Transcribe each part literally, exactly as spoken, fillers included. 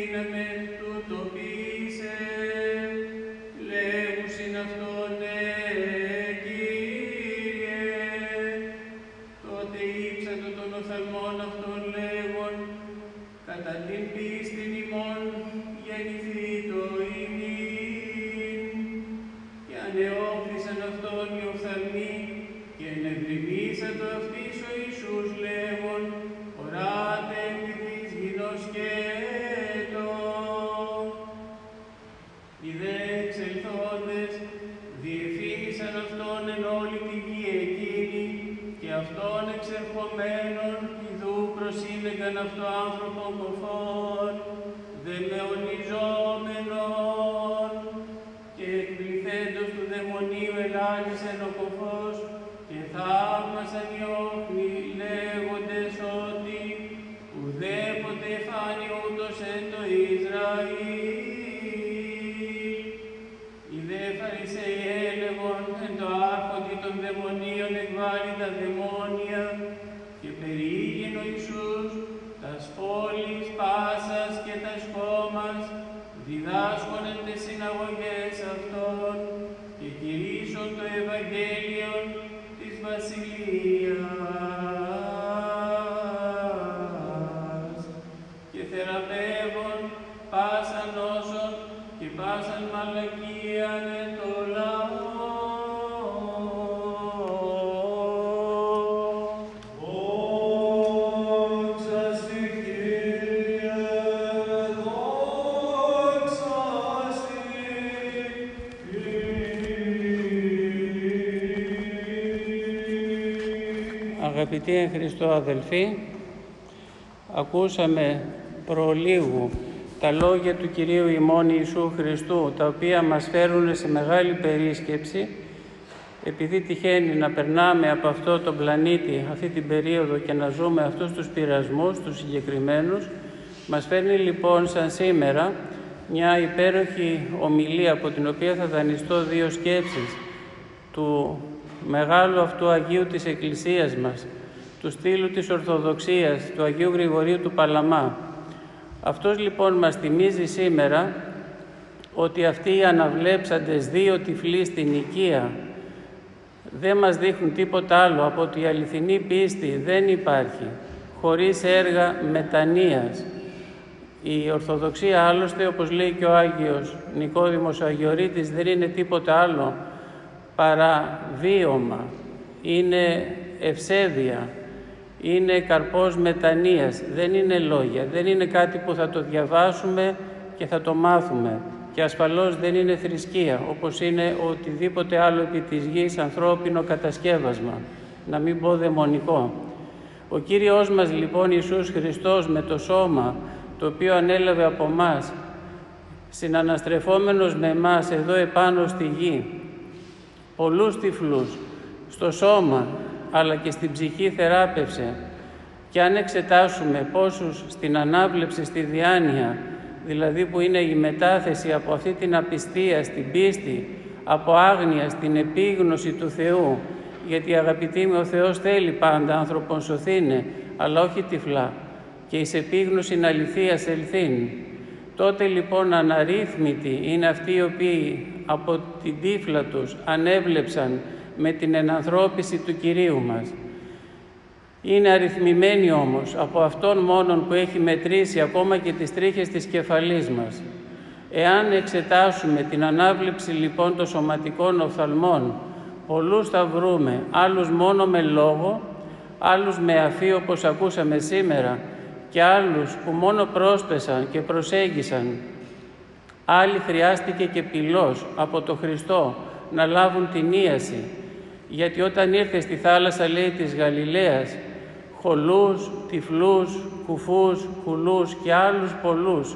δύναμε τούτο ποιήσε, λέγουσιν αυτόν, ναι, Κύριε. Τότε ύψατο των οφθαλμών αυτών λέγον, κατά την πίστην ημών γεννηθήτω ημίν. Και ανεώθησαν αυτόν οι οφθαλμοί, και ενευρυμίσατο αυτής ο Ιησούς λέγον, οράτε επί της γινός σκέτο. Οι δε εξελθόντες διευθύνησαν αυτόν εν όλη τη γη εκείνη, και αυτόν εξερχομένων ιδού προσήνεγαν αυτό άνθρωπον κοφών, δαιμονιζόμενον, και εκπληθέντος του δαιμονίου ελάλησεν ο κοφός, και θαύμασαν οι όχλοι λέγοντες ότι ουδέποτε εφάνει ούτως εν το Ισραήλ. Οι δε Φαρισαίοι έλεγον εν το άρχοντι των δαιμονίων εκβάλλει τα δαιμόνια, και περιήγην ο Ιησούς τας πόλεις πάσας και τας κόμμας, διδάσκον εν τες συναγωγές αυτών, και κηρύσσον το Ευαγγέλιον της Βασιλείας, και θεραπεύον πάσαν νόσον και πάσαν μαλακίαν εν το λαό. Αγαπητοί εν Χριστώ αδελφοί, ακούσαμε προλίγου τα λόγια του Κυρίου ημών Ιησού Χριστού, τα οποία μας φέρουν σε μεγάλη περίσκεψη, επειδή τυχαίνει να περνάμε από αυτό τον πλανήτη αυτή την περίοδο και να ζούμε αυτούς τους πειρασμούς, τους συγκεκριμένους. Μας φέρνει λοιπόν σαν σήμερα μια υπέροχη ομιλία, από την οποία θα δανειστώ δύο σκέψεις του μεγάλου αυτού Αγίου της Εκκλησίας μας, του στήλου της Ορθοδοξίας, του Αγίου Γρηγορίου του Παλαμά. Αυτός λοιπόν μας θυμίζει σήμερα ότι αυτοί οι αναβλέψαντες δύο τυφλοί στην οικία δεν μας δείχνουν τίποτα άλλο από ότι η αληθινή πίστη δεν υπάρχει χωρίς έργα μετανοίας. Η Ορθοδοξία άλλωστε, όπως λέει και ο Άγιος Νικόδημος ο Αγιορείτης, δεν είναι τίποτα άλλο παρά βίωμα, είναι ευσέβεια, είναι καρπός μετανοίας, δεν είναι λόγια, δεν είναι κάτι που θα το διαβάσουμε και θα το μάθουμε, και ασφαλώς δεν είναι θρησκεία, όπως είναι οτιδήποτε άλλο επί της γης ανθρώπινο κατασκεύασμα, να μην πω δαιμονικό. Ο Κύριος μας λοιπόν Ιησούς Χριστός, με το σώμα το οποίο ανέλαβε από μας, συναναστρεφόμενος με εμάς εδώ επάνω στη γη, πολλούς τυφλούς στο σώμα αλλά και στην ψυχή θεράπευσε, και αν εξετάσουμε πόσους στην ανάβλεψη, στη διάνοια, δηλαδή που είναι η μετάθεση από αυτή την απιστία στην πίστη, από άγνοια στην επίγνωση του Θεού, γιατί αγαπητοί μου, ο Θεός θέλει πάντα άνθρωπον σωθήνε, αλλά όχι τυφλά, και εις επίγνωσιν αληθείας ελθύν. Τότε λοιπόν αναρρύθμιτοι είναι αυτοί οι οποίοι από την τύφλα τους ανέβλεψαν με την ενανθρώπιση του Κυρίου μας. Είναι αριθμημένοι όμως από Αυτόν μόνον που έχει μετρήσει ακόμα και τις τρίχες της κεφαλής μας. Εάν εξετάσουμε την ανάβλεψη λοιπόν των σωματικών οφθαλμών, πολλούς θα βρούμε, άλλους μόνο με λόγο, άλλους με αφή όπως ακούσαμε σήμερα, και άλλους που μόνο πρόσπεσαν και προσέγγισαν. Άλλοι χρειάστηκε και πυλός από το Χριστό να λάβουν την ίαση, γιατί όταν ήρθε στη θάλασσα, λέει, της Γαλιλαίας, χολούς, τυφλούς, κουφούς, κουλούς και άλλους πολλούς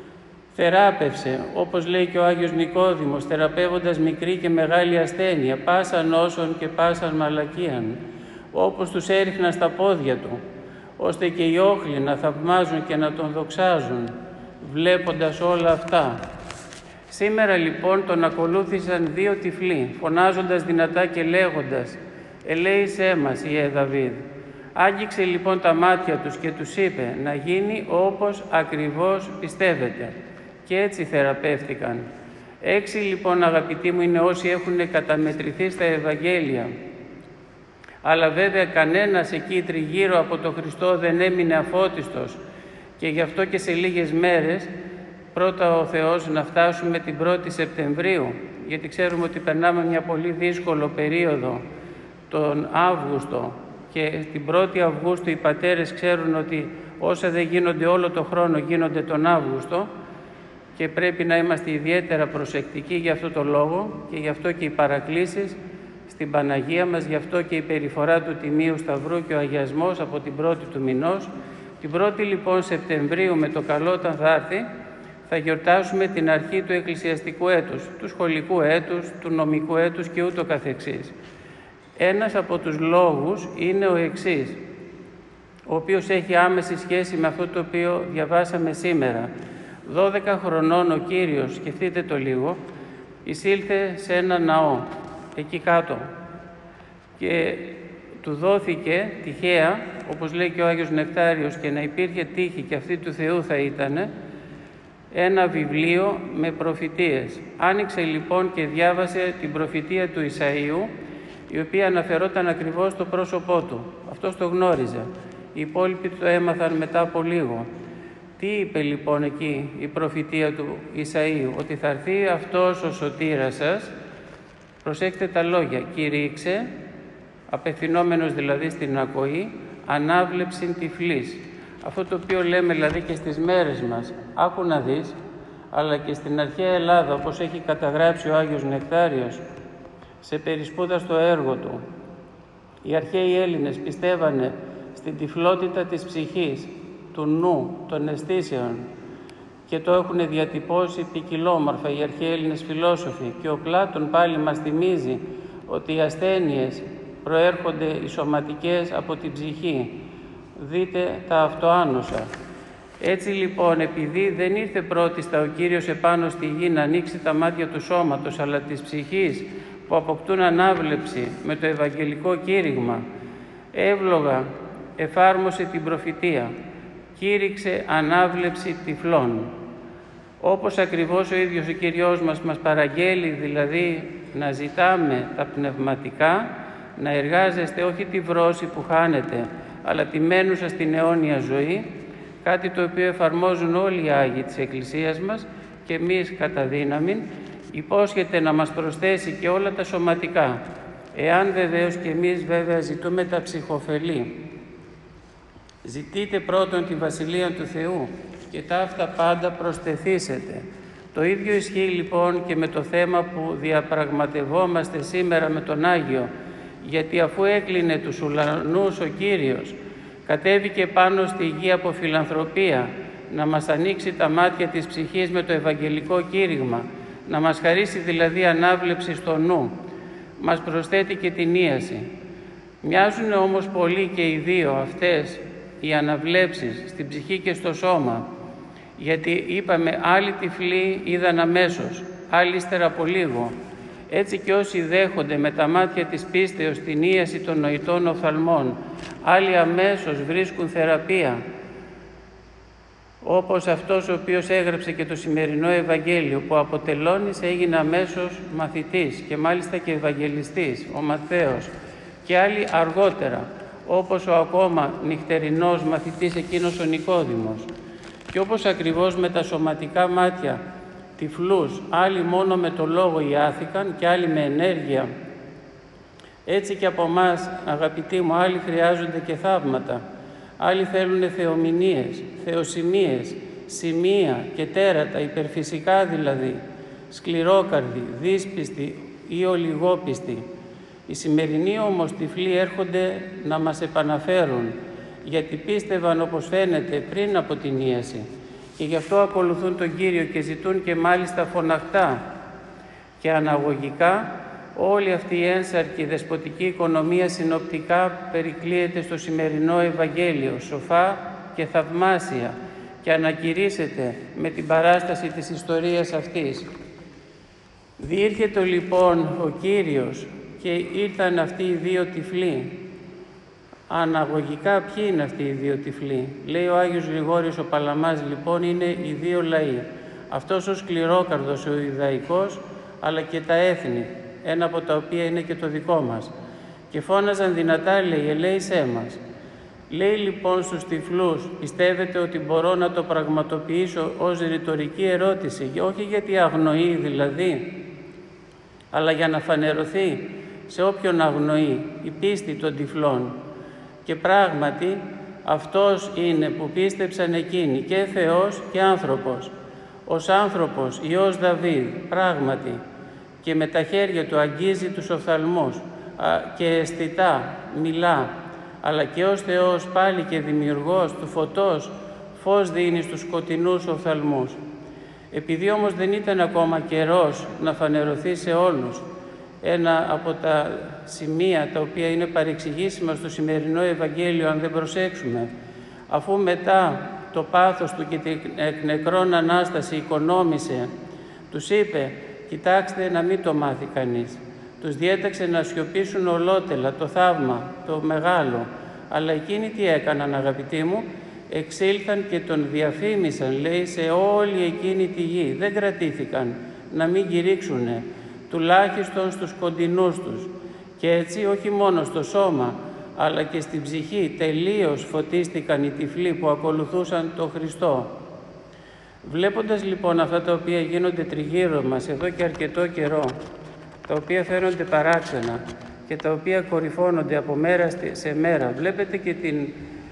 θεράπευσε, όπως λέει και ο Άγιος Νικόδημος, θεραπεύοντας μικρή και μεγάλη ασθένεια, πάσα νόσων και πάσα μαλακίαν, όπως τους έριχναν στα πόδια του, ώστε και οι όχλοι να θαυμάζουν και να τον δοξάζουν, βλέποντας όλα αυτά. Σήμερα λοιπόν τον ακολούθησαν δύο τυφλοί, φωνάζοντας δυνατά και λέγοντας «Ελέησέ μας, Ιε Δαβίδ». Άγγιξε λοιπόν τα μάτια τους και τους είπε να γίνει όπως ακριβώς πιστεύετε. Και έτσι θεραπεύτηκαν. Έξι λοιπόν, αγαπητοί μου, είναι όσοι έχουν καταμετρηθεί στα Ευαγγέλια. Αλλά βέβαια κανένας εκεί τριγύρω από τον Χριστό δεν έμεινε αφώτιστος. Και γι' αυτό και σε λίγες μέρες, πρώτα ο Θεός να φτάσουμε την πρώτη Σεπτεμβρίου, γιατί ξέρουμε ότι περνάμε μια πολύ δύσκολο περίοδο τον Αύγουστο, και την πρώτη Αυγούστου οι πατέρες ξέρουν ότι όσα δεν γίνονται όλο το χρόνο γίνονται τον Αύγουστο, και πρέπει να είμαστε ιδιαίτερα προσεκτικοί για αυτό το λόγο, και γι' αυτό και οι παρακλήσεις στην Παναγία μας, γι' αυτό και η περιφορά του Τιμίου Σταυρού και ο αγιασμός από την πρώτη του μηνός. Την πρώτη λοιπόν Σεπτεμβρίου, με το καλό όταν θα έρθει, θα γιορτάσουμε την αρχή του εκκλησιαστικού έτους, του σχολικού έτους, του νομικού έτους και ούτω καθεξής. Ένας από τους λόγους είναι ο εξής, ο οποίος έχει άμεση σχέση με αυτό το οποίο διαβάσαμε σήμερα. δώδεκα χρονών ο Κύριος, σκεφτείτε το λίγο, εισήλθε σε ένα ναό, εκεί κάτω, και του δόθηκε τυχαία, όπως λέει και ο Άγιος Νεκτάριος, και να υπήρχε τύχη και αυτή του Θεού θα ήτανε, ένα βιβλίο με προφητείες. Άνοιξε λοιπόν και διάβασε την προφητεία του Ισαΐου, η οποία αναφερόταν ακριβώς στο πρόσωπό του. Αυτός το γνώριζε. Οι υπόλοιποι το έμαθαν μετά από λίγο. Τι είπε λοιπόν εκεί η προφητεία του Ισαΐου? Ότι θα έρθει αυτός ο σωτήρας σας, προσέξτε τα λόγια, κηρύξε, απευθυνόμενος δηλαδή στην ακοή, ανάβλεψην τυφλής. Αυτό το οποίο λέμε δηλαδή και στις μέρες μας, άκου να δεις, αλλά και στην αρχαία Ελλάδα, όπως έχει καταγράψει ο Άγιος Νεκτάριος σε περισπούδαστο έργο του, οι αρχαίοι Έλληνες πιστεύανε στην τυφλότητα της ψυχής, του νου, των αισθήσεων, και το έχουν διατυπώσει ποικιλόμορφα οι αρχαίοι Έλληνες φιλόσοφοι. Και ο Πλάτων πάλι μας θυμίζει ότι οι ασθένειες προέρχονται οι σωματικές από την ψυχή. Δείτε τα αυτοάνωσα. Έτσι λοιπόν, επειδή δεν ήρθε πρώτιστα ο Κύριος επάνω στη γη να ανοίξει τα μάτια του σώματος, αλλά της ψυχής, που αποκτούν ανάβλεψη με το Ευαγγελικό κήρυγμα, εύλογα εφάρμοσε την προφητεία, κήρυξε ανάβλεψη τυφλών. Όπως ακριβώς ο ίδιος ο Κυριός μας μας παραγγέλει, δηλαδή να ζητάμε τα πνευματικά, να εργάζεστε όχι τη βρώση που χάνετε, αλλά τη μένουσα στην αιώνια ζωή, κάτι το οποίο εφαρμόζουν όλοι οι Άγιοι της Εκκλησίας μας, και εμείς κατά δύναμη υπόσχεται να μας προσθέσει και όλα τα σωματικά, εάν βεβαίως και εμείς βέβαια ζητούμε τα ψυχοφελή. Ζητείτε πρώτον τη Βασιλεία του Θεού και τα αυτά πάντα προσθεθήσετε. Το ίδιο ισχύει λοιπόν και με το θέμα που διαπραγματευόμαστε σήμερα με τον Άγιο, γιατί αφού έκλεινε τους ουρανούς ο Κύριος, κατέβηκε πάνω στη γη από φιλανθρωπία, να μας ανοίξει τα μάτια της ψυχής με το Ευαγγελικό κήρυγμα, να μας χαρίσει δηλαδή ανάβλεψη στο νου, μας προσθέτει και την ίαση. Μοιάζουν όμως πολύ και οι δύο αυτές οι αναβλέψεις στην ψυχή και στο σώμα, γιατί είπαμε άλλοι τυφλοί είδαν αμέσως, άλλοι ύστερα από λίγο. Έτσι και όσοι δέχονται με τα μάτια της πίστεως την ίαση των νοητών οφθαλμών, άλλοι αμέσως βρίσκουν θεραπεία, όπως αυτός ο οποίος έγραψε και το σημερινό Ευαγγέλιο, που από τελώνης έγινε αμέσως μαθητής και μάλιστα και Ευαγγελιστής, ο Ματθαίος, και άλλοι αργότερα, όπως ο ακόμα νυχτερινός μαθητής εκείνος ο Νικόδημος. Και όπως ακριβώς με τα σωματικά μάτια τυφλούς, άλλοι μόνο με το λόγο ιάθηκαν και άλλοι με ενέργεια, έτσι και από εμάς, αγαπητοί μου, άλλοι χρειάζονται και θαύματα. Άλλοι θέλουν θεομηνίες, θεοσημίες, σημεία και τέρατα, υπερφυσικά δηλαδή, σκληρόκαρδοι, δύσπιστοι ή ολιγόπιστοι. Οι σημερινοί όμως τυφλοί έρχονται να μας επαναφέρουν, γιατί πίστευαν, όπως φαίνεται, πριν από την ίαση, και γι' αυτό ακολουθούν τον Κύριο και ζητούν και μάλιστα φωναχτά και αναγωγικά. Όλη αυτή η ένσαρκη δεσποτική οικονομία συνοπτικά περικλείεται στο σημερινό Ευαγγέλιο, σοφά και θαυμάσια, και ανακηρύσσεται με την παράσταση της ιστορίας αυτής. Διήρχεται λοιπόν ο Κύριος και ήρθαν αυτοί οι δύο τυφλοί, Αναγωγικά ποιοι είναι αυτοί οι δύο τυφλοί? Λέει ο Άγιος Γρηγόριος ο Παλαμάς, λοιπόν, είναι οι δύο λαοί. Αυτός ο σκληρόκαρδος, ο Ιουδαϊκός, αλλά και τα έθνη, ένα από τα οποία είναι και το δικό μας. Και φώναζαν δυνατά, λέει, ελέησέ μας. Λέει λοιπόν στους τυφλούς, πιστεύετε ότι μπορώ να το πραγματοποιήσω ως ρητορική ερώτηση, όχι γιατί αγνοεί δηλαδή, αλλά για να φανερωθεί σε όποιον αγνοεί η πίστη των τυφλών. Και πράγματι αυτός είναι που πίστεψαν εκείνοι, και Θεός και άνθρωπος. Ως άνθρωπος, Υιός Δαβίδ, πράγματι, και με τα χέρια του αγγίζει τους οφθαλμούς και αισθητά μιλά, αλλά και ως Θεός πάλι και δημιουργός του φωτός, φως δίνει στους σκοτεινούς οφθαλμούς. Επειδή όμως δεν ήταν ακόμα καιρός να φανερωθεί σε όλους, ένα από τα σημεία τα οποία είναι παρεξηγήσιμα στο σημερινό Ευαγγέλιο, αν δεν προσέξουμε, αφού μετά το πάθος του και την εκ νεκρών Ανάσταση οικονόμησε, τους είπε, κοιτάξτε να μην το μάθει κανείς. Τους διέταξε να σιωπήσουν ολότελα το θαύμα, το μεγάλο. Αλλά εκείνοι τι έκαναν, αγαπητοί μου? Εξήλθαν και τον διαφήμισαν, λέει, σε όλη εκείνη τη γη. Δεν κρατήθηκαν να μην κηρύξουνε, τουλάχιστον στους κοντινούς τους. Και έτσι όχι μόνο στο σώμα, αλλά και στην ψυχή τελείως φωτίστηκαν οι τυφλοί που ακολουθούσαν τον Χριστό. Βλέποντας λοιπόν αυτά τα οποία γίνονται τριγύρω μας εδώ και αρκετό καιρό, τα οποία φαίνονται παράξενα και τα οποία κορυφώνονται από μέρα σε μέρα, βλέπετε και την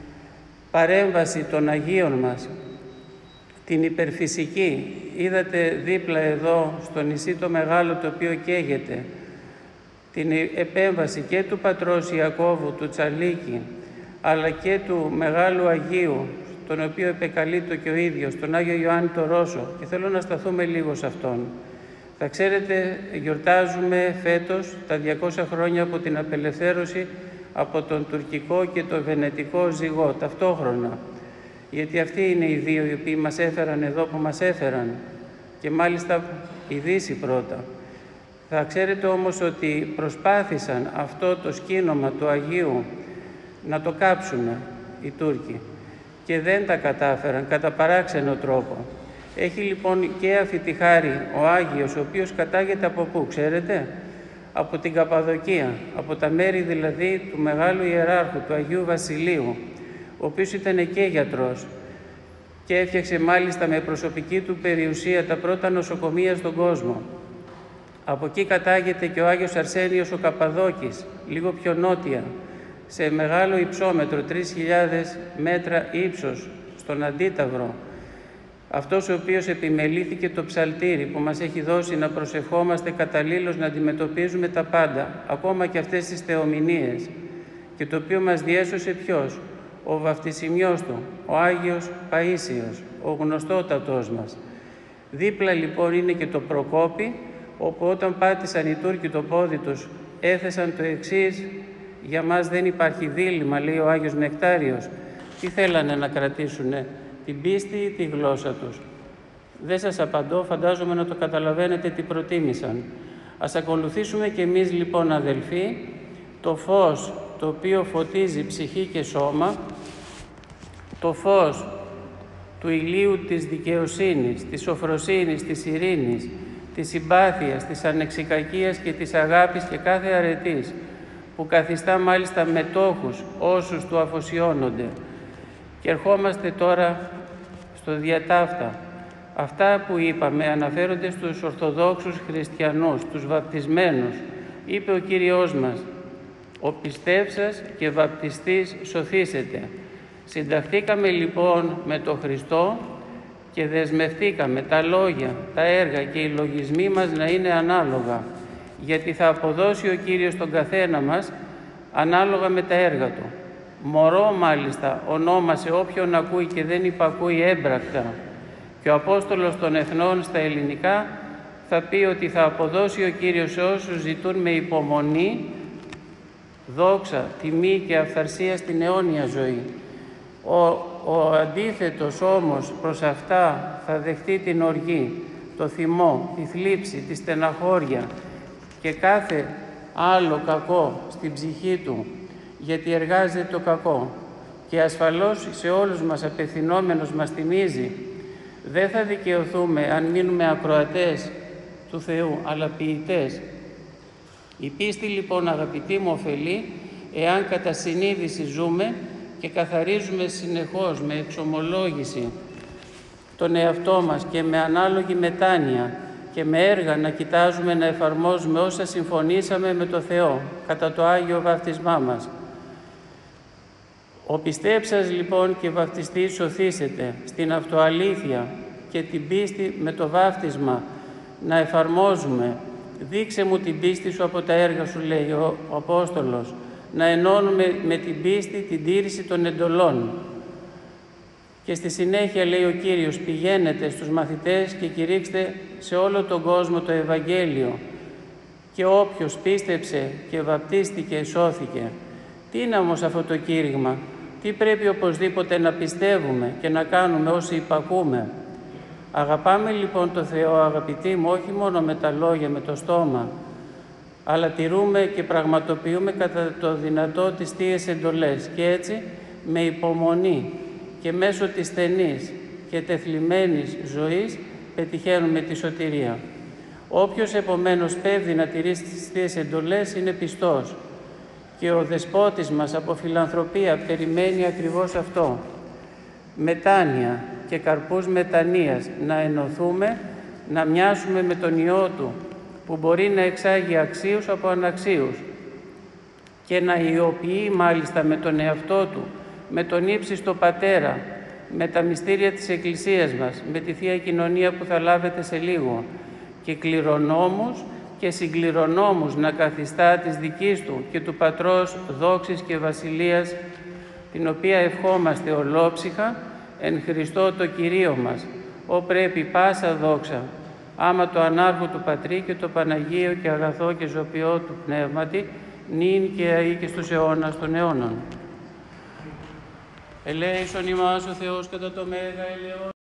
παρέμβαση των Αγίων μας, την υπερφυσική. Είδατε δίπλα εδώ στο νησί το μεγάλο το οποίο καίγεται, την επέμβαση και του πατρός Ιακώβου, του Τσαλίκη, αλλά και του Μεγάλου Αγίου, τον οποίο επεκαλείται και ο ίδιος, τον Άγιο Ιωάννη το Ρώσο, και θέλω να σταθούμε λίγο σε αυτόν. Θα ξέρετε, γιορτάζουμε φέτος τα διακόσια χρόνια από την απελευθέρωση από τον τουρκικό και το βενετικό ζυγό, ταυτόχρονα. Γιατί αυτοί είναι οι δύο οι οποίοι μας έφεραν εδώ που μας έφεραν, και μάλιστα η Δύση πρώτα. Θα ξέρετε όμως ότι προσπάθησαν αυτό το σκήνομα του Αγίου να το κάψουν οι Τούρκοι και δεν τα κατάφεραν κατά παράξενο τρόπο. Έχει λοιπόν και αυτή τη χάρη ο Άγιος, ο οποίος κατάγεται από πού, ξέρετε? Από την Καπαδοκία, από τα μέρη δηλαδή του Μεγάλου Ιεράρχου, του Αγίου Βασιλείου, ο οποίος ήταν και γιατρός και έφτιαξε μάλιστα με προσωπική του περιουσία τα πρώτα νοσοκομεία στον κόσμο. Από εκεί κατάγεται και ο Άγιος Αρσένιος ο Καπαδόκης, λίγο πιο νότια, σε μεγάλο υψόμετρο, τρεις χιλιάδες μέτρα ύψος, στον Αντίταυρο. Αυτός ο οποίος επιμελήθηκε το ψαλτήρι που μας έχει δώσει να προσευχόμαστε καταλήλως να αντιμετωπίζουμε τα πάντα, ακόμα και αυτές τις θεομηνίες, και το οποίο μας διέσωσε ποιος? Ο βαφτισιμιός του, ο Άγιος Παΐσιος, ο γνωστότατός μας. Δίπλα λοιπόν είναι και το Προκόπη, όπου όταν πάτησαν οι Τούρκοι το πόδι τους έθεσαν το εξής: για μας δεν υπάρχει δίλημμα, λέει ο Άγιος Νεκτάριος. Τι θέλανε να κρατήσουνε, την πίστη ή τη γλώσσα τους? Δεν σας απαντώ, φαντάζομαι να το καταλαβαίνετε τι προτίμησαν. Ας ακολουθήσουμε κι εμείς λοιπόν, αδελφοί, το φως το οποίο φωτίζει ψυχή και σώμα, το φως του ηλίου της δικαιοσύνης, της σοφροσύνης, της ειρήνης, της συμπάθειας, της ανεξικακίας και της αγάπης και κάθε αρετής, που καθιστά μάλιστα μετόχους όσους του αφοσιώνονται. Και ερχόμαστε τώρα στο διατάφτα. Αυτά που είπαμε αναφέρονται στους Ορθοδόξους Χριστιανούς, τους βαπτισμένους. Είπε ο Κύριος μας: «Ο πιστεύσας και βαπτιστής σωθήσετε». Συνταχθήκαμε λοιπόν με τον Χριστό και δεσμευτήκαμε τα λόγια, τα έργα και οι λογισμοί μας να είναι ανάλογα, γιατί θα αποδώσει ο Κύριος τον καθένα μας ανάλογα με τα έργα Του. Μωρό μάλιστα ονόμασε όποιον ακούει και δεν υπακούει έμπρακτα, και ο Απόστολος των Εθνών στα ελληνικά θα πει ότι θα αποδώσει ο Κύριος σε όσους ζητούν με υπομονή δόξα, τιμή και αυθαρσία στην αιώνια ζωή. Ο, ο αντίθετος όμως προς αυτά θα δεχτεί την οργή, το θυμό, τη θλίψη, τη στεναχώρια και κάθε άλλο κακό στην ψυχή του, γιατί εργάζεται το κακό και ασφαλώς σε όλους μας απευθυνόμενος μας θυμίζει, δεν θα δικαιωθούμε αν μείνουμε ακροατές του Θεού, αλλά ποιητές. Η πίστη λοιπόν, αγαπητοί μου, ωφελεί εάν κατά συνείδηση ζούμε και καθαρίζουμε συνεχώς με εξομολόγηση τον εαυτό μας και με ανάλογη μετάνοια και με έργα να κοιτάζουμε να εφαρμόζουμε όσα συμφωνήσαμε με το Θεό κατά το Άγιο Βαφτισμά μας. Ο πιστέψας λοιπόν και βαφτιστής σωθήσετε στην αυτοαλήθεια και την πίστη με το βάφτισμα να εφαρμόζουμε. Δείξε μου την πίστη σου από τα έργα σου, λέει ο, ο Απόστολος, να ενώνουμε με την πίστη την τήρηση των εντολών. Και στη συνέχεια λέει ο Κύριος, πηγαίνετε στους μαθητές και κηρύξτε σε όλο τον κόσμο το Ευαγγέλιο και όποιος πίστεψε και βαπτίστηκε σώθηκε. Τι είναι όμως αυτό το κήρυγμα? Τι πρέπει οπωσδήποτε να πιστεύουμε και να κάνουμε όσοι υπακούμε? Αγαπάμε λοιπόν το Θεό, αγαπητοί μου, όχι μόνο με τα λόγια, με το στόμα, αλλά τηρούμε και πραγματοποιούμε κατά το δυνατό τις θείες εντολές και έτσι με υπομονή και μέσω της στενής και τεθλιμμένης ζωής πετυχαίνουμε τη σωτηρία. Όποιος επομένως πέφτει να τηρήσει τις θείες εντολές είναι πιστός και ο Δεσπότης μας από φιλανθρωπία περιμένει ακριβώς αυτό. Μετάνοια και καρπούς μετανοίας, να ενωθούμε, να μοιάσουμε με τον Υιό Του, που μπορεί να εξάγει αξίους από αναξίους και να ιοποιεί μάλιστα με τον εαυτό Του, με τον ύψιστο Πατέρα, με τα μυστήρια της Εκκλησίας μας, με τη Θεία Κοινωνία που θα λάβετε σε λίγο, και κληρονόμους και συγκληρονόμους να καθιστά της δικής Του και του Πατρός δόξης και βασιλείας, την οποία ευχόμαστε ολόψυχα εν Χριστώ το Κυρίο μας, ό πρέπει πάσα δόξα, άμα το ανάρχο του Πατρί και το Παναγίο και αγαθό και ζωπιό του Πνεύματι, νυν και αεί και στους αιώνας των αιώνων. Ελέησον ημάς ο Θεός κατά το μέγα ελαιόν.